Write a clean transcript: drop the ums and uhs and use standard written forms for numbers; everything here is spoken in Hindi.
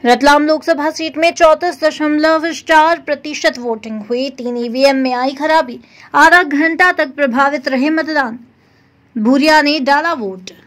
रतलाम लोकसभा सीट में 34.4% वोटिंग हुई। 3 ईवीएम में आई खराबी, आधा घंटा तक प्रभावित रहे मतदान। भूरिया ने डाला वोट।